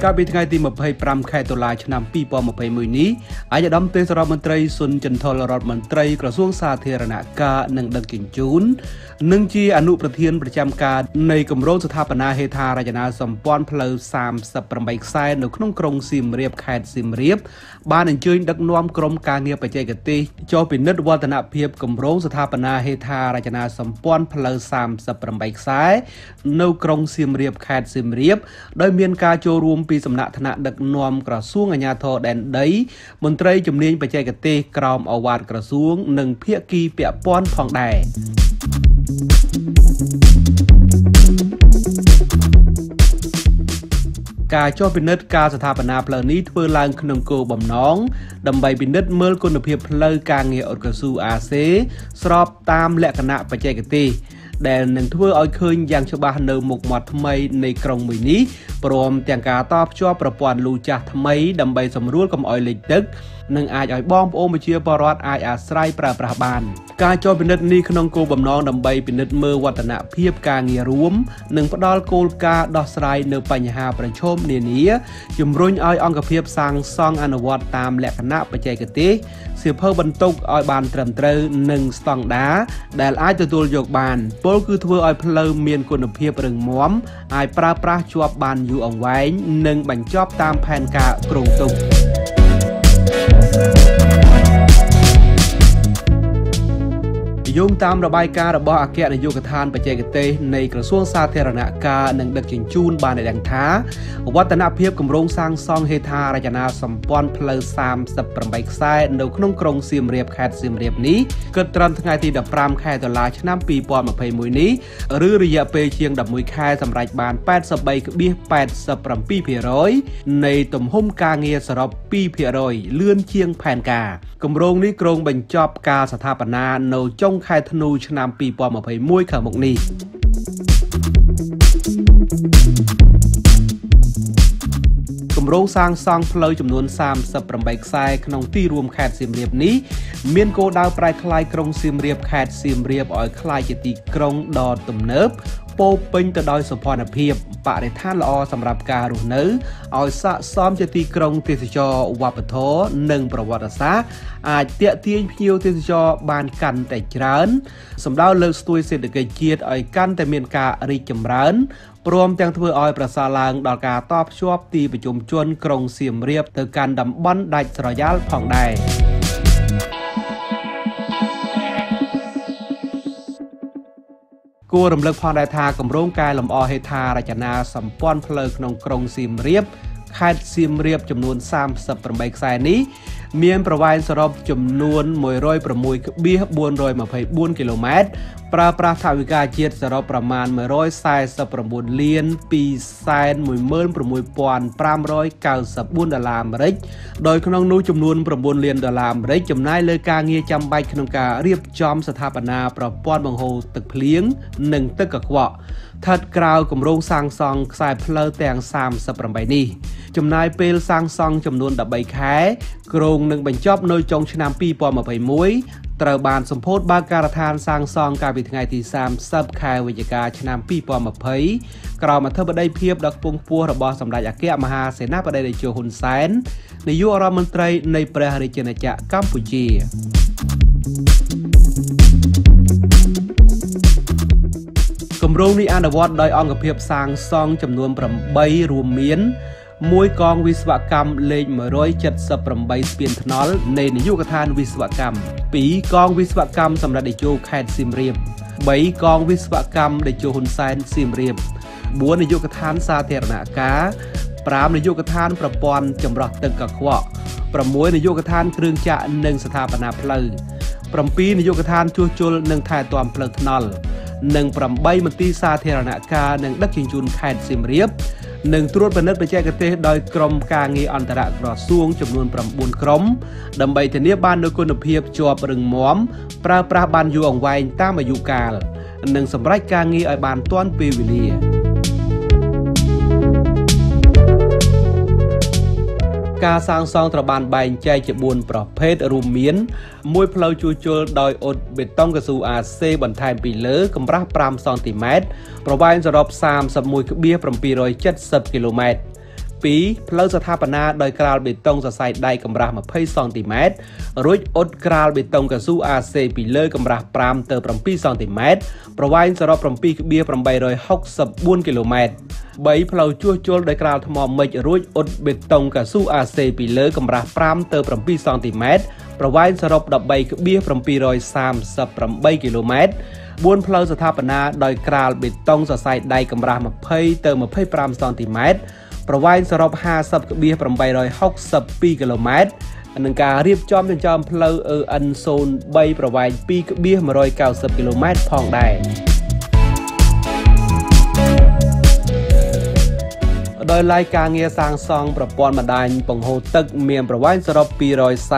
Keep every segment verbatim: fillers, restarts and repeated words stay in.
ការពីថ្ងៃទីម្ភៃប្រាំខែតុលាឆ្នាំពីរពាន់ម្ភៃមួយនេះអាយដាមទេសរដ្ឋមន្ត្រីសុនចិនថលរដ្ឋមន្ត្រីក្រសួងសាធារណការនិងដឹកជញ្ជូននិងជាអនុប្រធានប្រចាំការនៃគម្រោងស្ថាបនាហេដ្ឋារចនាសម្ព័ន្ធផ្លូវសាមសិបប្រាំបីខ្សែនៅក្នុងក្រុងសៀមរាបខេត្តសៀមរាបបានអញ្ជើញដឹកនាំក្រុមការងារបច្ចេកទេសចុះពិនិត្យវឌ្ឍនភាពគម្រោងស្ថាបនាហេដ្ឋារចនាសម្ព័ន្ធផ្លូវសាមសិបប្រាំបីខ្សែនៅក្រុងសៀមរាបខេត្តសៀមរាបដោយមានការចូលរួមពីសំណាក់ថ្នាក់ដឹកនាំក្រសួងអាជ្ញាធរដែនដីមន្ត្រីជំនាញបច្ចេកទេសក្រមឱវាទក្រសួងនិងភាគីពាក់ព័ន្ធផងដែរការចុះពិនិត្យការស្ថាបនាផ្លូវនេះធ្វើឡើងក្នុងគោលបំណងដើម្បីពិនិត្យមើលគុណភាពផ្លូវការងារអ៊ុតកៅស៊ូអាសេស្របតាមលក្ខណៈបច្ចេកទេសដែលនឹងធ្វើឲ្យឃើញយ៉ាងច្បាស់នៅមុខមាត់ថ្មីនៃក្រុងមួយនេះព្រមទាំងការតភ្ជាប់ប្រព័ន្ធលូចាស់ថ្មីដើម្បីសម្រួលកុំឲ្យលិចទឹកនិងអាចឲ្យបងប្អូនប្រជាពលរដ្ឋអាចអាស្រ័យប្រើប្រាស់បានការចុះពិនិត្យនេះក្នុងគោលបំណងដើម្បីពិនិត្យមើលវឌ្ឍនភាពការងាររួមនិងផ្ដល់គោលការណ៍ដោះស្រាយនៅបញ្ហាប្រឈមនានាជំរុញឲ្យអង្គភាពសាងសង់អនុវត្តតាមលក្ខណៈបច្ចេកទេសសៀវភៅបន្ទុកឲ្យបានត្រឹមត្រូវនិងស្តង់ដារដែលអាចទទួលយកបានពលគឺធ្វើឲ្យផ្លូវមានគុណភាពរឹងមាំអាចប្រើប្រាស់ជាប់បានយូរអង្វែងនិងបញ្ចប់តាមផែនការគ្រោងទុកយោងតាមរបាយការណ៍របស់អគ្គនាយកដ្ឋានបច្ចេកទេសនៃក្រសួងសាធារណការនិងដឹកជញ្ជូនបានដឹងថាវឌ្ឍនភាពគម្រោងសាងសង់ហេដ្ឋារចនាសម្ព័ន្ធផ្លូវសាមសិបប្រាំបីខ្សែនៅក្នុងក្រុងសៀមរាបខេត្តសៀមរាបនេះគិតត្រឹមថ្ងៃទីដប់ប្រាំខែតុលាឆ្នាំពីរពាន់ម្ភៃមួយនេះឬរយៈពេលជាងដប់មួយខែសម្រាប់បានប៉ែតសិបបីភាគប៉ែតសិបប្រាំពីរភាគរយនៃទំហំការងារសរុបពីរភាគរយលឿនជាងផែនការគម្រោងនេះគ្រោងបញ្ចប់ការស្ថាបនានៅចុងខែធ្នូឆ្នាំពីរពាន់ម្ភៃមួយខាងមុខនេះគម្រោងសាងសង់ផ្លូវចំនួនសាមសិបប្រាំបីខ្សែក្នុងទីរួមខេត្តសៀមរាបនេះមានគោលដៅប្រែក្លាយក្រុងសៀមរាបខេត្តសៀមរាបឲ្យក្លាយជាទីក្រុងដ៏ទំនើបពោពេញទៅដោយសោភ័ណភាពបរិស្ថានល្អសម្រាប់ការរស់នៅឲ្យស័ក្តិសមជាទីក្រុងទេសចរវប្បធម៌និងប្រវត្តិសាស្ត្រអាចទាក់ទាញភ្ញៀវទេសចរបានកាន់តែច្រើនសម្ដៅលើកស្ទួយសេដ្ឋកិច្ចជាតិឲ្យកាន់តែមានការរីកចម្រើនព្រមទាំងធ្វើឲ្យប្រសើរឡើងដល់ការតភ្ជាប់ទីប្រជុំជនក្រុងសៀមរាបទៅកាន់តំបន់ដាច់ស្រយាលផងដែរគួររំលឹកផងដែរថាគម្រោងកែលម្អហេដ្ឋារចនាសម្ព័ន្ធផ្លូវក្នុងក្រុងសៀមរាបខេត្តសៀមរាបចំនួនសាមសិបប្រាំបីខ្សែនេះមានប្រវែងសរុបចំនួនមួយរយប្រាំមួយភាគបួនរយម្ភៃបួនគីឡូម៉ែត្រប្រើប្រាស់ថវិកាជាតិសរុបប្រមាណមួយរយសែសិបប្រាំបួនលានពីរសែនមួយម៉ឺនប្រាំមួយពាន់ប្រាំរយកៅសិបបួនដុល្លារអាមេរិកដោយក្នុងនោះចំនួនប្រាំបួនលានដុល្លារអាមេរិកចំណាយលើការងារចាំបាច់ក្នុងការរៀបចំស្ថាបនាប្រព័ន្ធបង្ហូរទឹកភ្លៀងនិងទឹកកខ្វក់ស្ថិតក្រៅគម្រោងសាងសង់ខ្សែផ្លូវទាំងសាមសិបប្រាំបីនេះចំណាយពេលសាងសង់ចំនួនដប់បីខែគ្រោងនឹងបញ្ចប់នៅចុងឆ្នាំពីរពាន់ម្ភៃមួយត្រូវបានសម្ពោធបើកការដ្ឋានសាងសង់កាលពីថ្ងៃទីសាមសិបខែវិច្ឆិកាឆ្នាំពីរពាន់ម្ភៃក្រោមអធិបតីភាពដ៏ខ្ពង់ខ្ពស់របស់សម្ដេចអគ្គមហាសេនាបតីតេជោហ៊ុនសែននាយករដ្ឋមន្ត្រីនៃព្រះរាជាណាចក្រកម្ពុជាគម្រោងនេះអនុវត្តដោយអង្គភាពសាងសង់ចំនួនប្រាំបីរួមមានមួយកងវិស្វកម្មលេខមួយរយចិតសិបប្រាំបីស្ពានថ្នល់នៃនាយកដ្ឋានវិស្វកម្មពីរកងវិស្វកម្មសម្រាប់តេជោខេត្តសៀមរាបបីកងវិស្វកម្មតេជោហ៊ុនសែនសៀមរាបបួននាយកដ្ឋានសាធារណការប្រាំនាយកដ្ឋានប្រព័ន្ធចម្រោះទឹកកខ្វក់ប្រាំមួយនាយកដ្ឋានគ្រឿងចក្រនិងស្ថាបនាផ្លូវប្រាំពីរនាយកដ្ឋានជួសជុលនិងថែទាំផ្លូវថ្នល់និងប្រាំបីមន្ទីរសាធារណការនិងដឹកជញ្ជូនខេត្តសៀមរាបនិងត្រួតពិនិត្យបច្ចេកទេសដោយក្រុមការងារអន្តរក្រសួងចំនួនប្រាំបួនក្រុមដើម្បីធានាបាននូវគុណភាពជាប់រឹងមាំប្រើប្រាស់បានយូរអង្វែងតាមអាយុកាលនិងសម្រេចការងារឲ្យបានទាន់ពេលវេលាការសាងសង់ត្រូវបានបែងចែកជាបួនប្រភេទរួមមានមួយផ្លូវជួសជុលដោយអ៊ុតបេតុងកៅស៊ូអាសេបន្ថែមពីលើកម្រាស់ប្រាំសង់ទីម៉ែត្រប្រវែងសរុបសាមសិបមួយភាគប្រាំពីររយចិតសិបគីឡូម៉ែត្រពីរផ្លូវស្ថាបនាដោយក្រាលបេតុងសរសៃដៃកម្រាស់20សង់ទីម៉ែត្ររួចអ៊ុតក្រាលបេតុងកៅស៊ូ a សេ ពីលើកម្រាស់5ទៅ7សង់ទីម៉ែត្រប្រវែងសរុប7.864គីឡូម៉ែត្របីផ្លូវជួសជុលដោយក្រាលថ្មមិចរួចអ៊ុតបេតុងកៅស៊ូ a សេ ពីលើកម្រាស់5ទៅ7សង់ទីម៉ែត្រប្រវែងសរុប13.738គីឡូម៉ែត្របួនផ្លូវស្ថាបនាដោយក្រាលបេតុងសរសៃដៃកម្រាស់20ទៅ25សង់ទីម៉ែត្រប្រវែងសរុប50.862គីឡូម៉ែត្រនិងការរៀបចំចិញ្ចើមផ្លូវ អឺ អិន ศูនย์ បីប្រវែង2.190គីឡូម៉ែត្រផងដែរដោយឡែកការងារសាងសង់ប្រព័ន្ធបណ្ដាញពង្ហូរទឹកមានប្រវែងសរុប248.724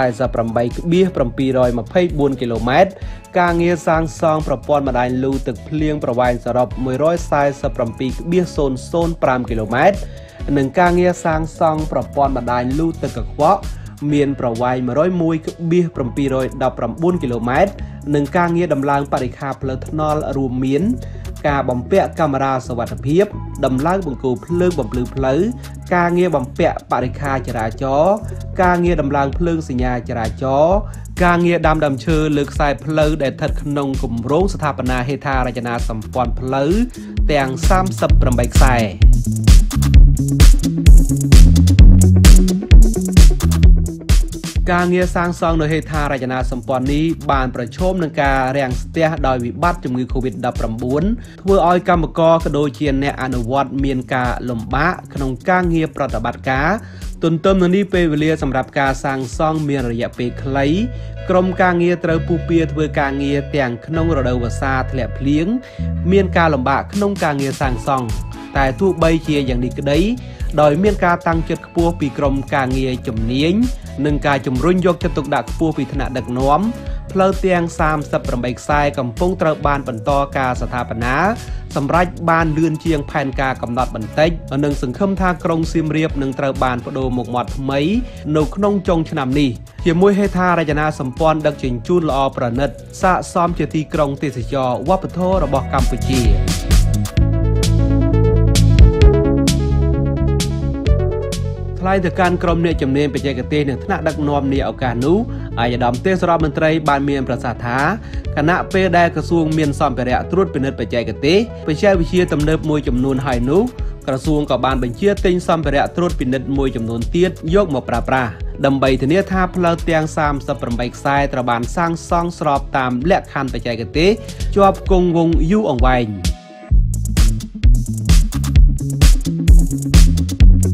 គីឡូម៉ែត្រការងារសាងសង់ប្រព័ន្ធបណ្ដាញលូទឹកភ្លៀងប្រវែងសរុប147.005គីឡូម៉ែត្រនិងការងារសាងសង់ប្រព័ន្ធបណ្ដាញលូទឹកកខ្វក់មានប្រវែង101.719គីឡូម៉ែត្រនិងការងារដំឡើងបរិក្ខារផ្លូវថ្នល់រួមមានការបំពាក់កាមេរ៉ាសុវត្ថិភាពដំឡើងបង្គោលភ្លើងបំភ្លឺផ្លូវការងារបំពាក់បរិក្ខារចរាចរណ៍ការងារដំឡើងភ្លើងសញ្ញាចរាចរណ៍ការងារដាំដើមឈើលើខ្សែផ្លូវដែលស្ថិតក្នុងគម្រោងស្ថាបនាហេដ្ឋារចនាសម្ព័ន្ធផ្លូវទាំងសាមសិបប្រាំបីខ្សែការងារសាងសង់នៅហេដ្ឋារចនាសម្ព័ន្ធនេះបានប្រឈមនឹងការរាំងស្ទះដោយវិបត្តិជំងឺ កូវីដ ដប់ប្រាំបួន ធ្វើឲ្យកម្មករក៏ដូចជាអ្នកអនុវត្តមានការលំបាកក្នុងការងារប្រតិបត្តិការទន្ទឹមនឹងនេះពេលវេលាសម្រាប់ការសាងសង់មានរយៈពេលខ្លីក្រុមការងារត្រូវពុះពៀធ្វើការងារទាំងក្នុងរដូវវស្សាធ្លាក់ភ្លៀងមានការលំបាកក្នុងការងារសាងសង់តែទោះបីជាយ៉ាងនេះក្តីដោយមានការតាំងចិត្តខ្ពស់ពីក្រុមការងារជំនាញនិងការជំរុញយកចិត្តទុកដាក់ខ្ពស់ពីថ្នាក់ដឹកនាំផ្លូវទាំងសាមសិបប្រាំបីខ្សែកំពុងត្រូវបានបន្តការស្ថាបនាសម្រាប់បានលឿនជាងផែនការកំណត់បន្តិចនិងសង្ឃឹមថាក្រុងសៀមរាបនឹងត្រូវបានប្តូរមុខមាត់ថ្មីនៅក្នុងចុងឆ្នាំនេះជាមួយហេដ្ឋារចនាសម្ព័ន្ធដឹកជញ្ជូនល្អប្រណិតស័ក្តិសមជាទីក្រុងទេសចរណ៍វប្បធម៌របស់កម្ពុជាថ្លែងទៅកាន់ក្រុមអ្នកជំនាញបច្ចេកទេសនិងថ្នាក់ដឹកនាំនាឱកាសនោះអាយដាមទេសរដ្ឋមន្ត្រីបានមានប្រសាសន៍ថាគណៈពេលដែលក្រសួងមានសម្ភារៈត្រួតពិនិត្យបច្ចេកទេសបច្ចេកវិទ្យាទំនើបមួយចំនួនហើយនោះក្រសួងក៏បានបញ្ជាទិញសម្ភារៈត្រួតពិនិត្យមួយចំនួនទៀតយកមកប្រើប្រាស់ដើម្បីធានាថាផ្លូវទាំងសាមសិបប្រាំបីខ្សែត្រូវបានសាងសង់ស្របតាមលក្ខខណ្ឌបច្ចេកទេសជាប់គង់វង្សយូរអង្វែង